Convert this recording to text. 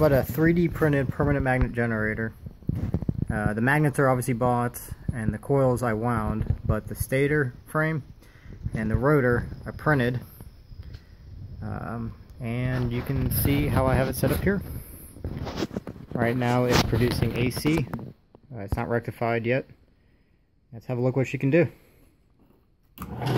about a 3D printed permanent magnet generator? The magnets are obviously bought, and the coils I wound, but the stator frame and the rotor I printed. And you can see how I have it set up here. Right now it's producing AC. It's not rectified yet. Let's have a look what she can do.